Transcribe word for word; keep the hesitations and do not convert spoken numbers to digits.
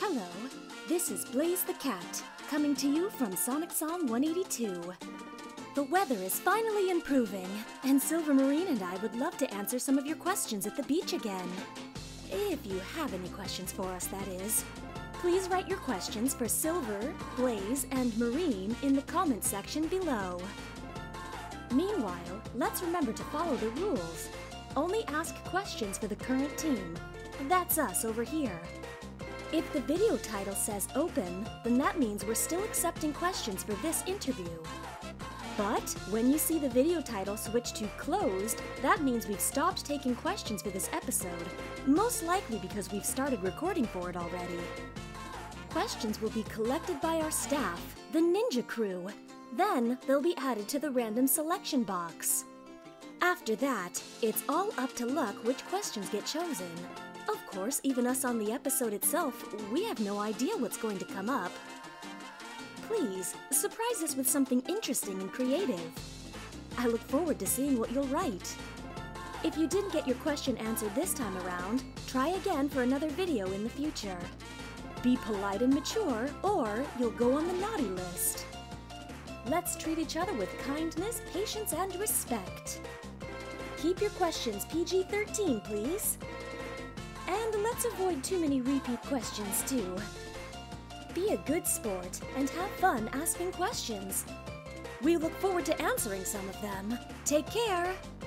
Hello, this is Blaze the Cat, coming to you from Sonic Song one eighty-two. The weather is finally improving, and Silvermarine and I would love to answer some of your questions at the beach again. If you have any questions for us, that is. Please write your questions for Silver, Blaze, and Marine in the comments section below. Meanwhile, let's remember to follow the rules. Only ask questions for the current team. That's us over here. If the video title says open, then that means we're still accepting questions for this interview. But when you see the video title switch to closed, that means we've stopped taking questions for this episode, most likely because we've started recording for it already. Questions will be collected by our staff, the Ninja Crew. Then they'll be added to the random selection box. After that, it's all up to luck which questions get chosen. Of course, even us on the episode itself, we have no idea what's going to come up. Please, surprise us with something interesting and creative. I look forward to seeing what you'll write. If you didn't get your question answered this time around, try again for another video in the future. Be polite and mature, or you'll go on the naughty list. Let's treat each other with kindness, patience, and respect. Keep your questions P G thirteen, please. And let's avoid too many repeat questions, too. Be a good sport and have fun asking questions. We look forward to answering some of them. Take care!